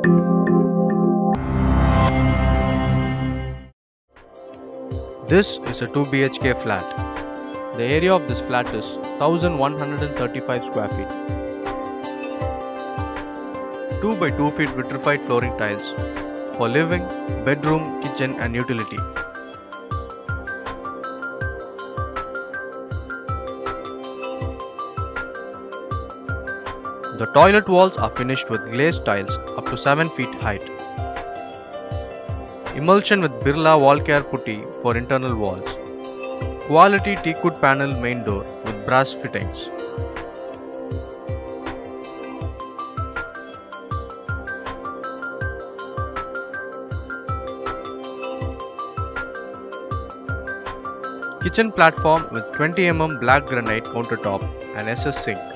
This is a 2 BHK flat. The area of this flat is 1135 square feet. 2 by 2 feet vitrified flooring tiles for living, bedroom, kitchen and utility. The toilet walls are finished with glazed tiles up to 7 feet height. Emulsion with Birla wall care putty for internal walls. Quality teakwood panel main door with brass fittings. Kitchen platform with 20 mm black granite countertop and SS sink.